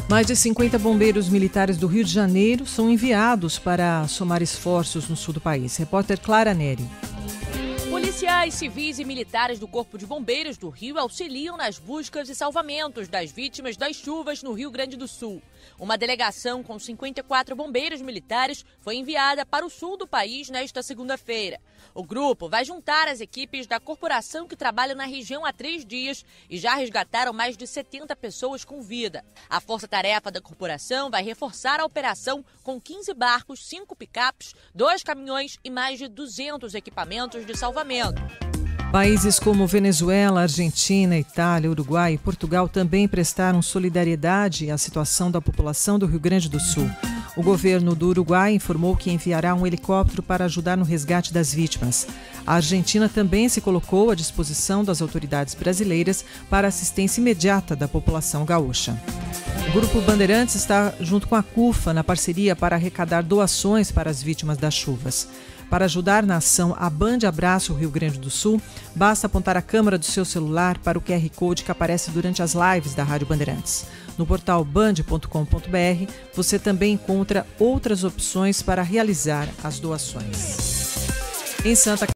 Mais de 50 bombeiros militares do Rio de Janeiro são enviados para somar esforços no sul do país. Repórter Clara Neri. Policiais civis e militares do Corpo de Bombeiros do Rio auxiliam nas buscas e salvamentos das vítimas das chuvas no Rio Grande do Sul. Uma delegação com 54 bombeiros militares foi enviada para o sul do país nesta segunda-feira. O grupo vai juntar as equipes da corporação que trabalham na região há 3 dias e já resgataram mais de 70 pessoas com vida. A força-tarefa da corporação vai reforçar a operação com 15 barcos, 5 picapes, 2 caminhões e mais de 200 equipamentos de salvamento. Países como Venezuela, Argentina, Itália, Uruguai e Portugal também prestaram solidariedade à situação da população do Rio Grande do Sul. O governo do Uruguai informou que enviará um helicóptero para ajudar no resgate das vítimas. A Argentina também se colocou à disposição das autoridades brasileiras para assistência imediata da população gaúcha. O Grupo Bandeirantes está junto com a CUFA na parceria para arrecadar doações para as vítimas das chuvas. Para ajudar na ação A Band Abraço Rio Grande do Sul, basta apontar a câmera do seu celular para o QR Code que aparece durante as lives da Rádio Bandeirantes. No portal band.com.br, você também encontra outras opções para realizar as doações. Em Santa